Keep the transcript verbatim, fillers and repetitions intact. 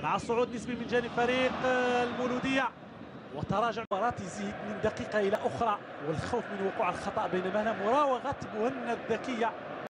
مع صعود نسبي من جانب فريق المولودية، وتراجع المباراة يزيد من دقيقة إلى أخرى، والخوف من وقوع الخطأ، بينما هنا مراوغة مهند ذكية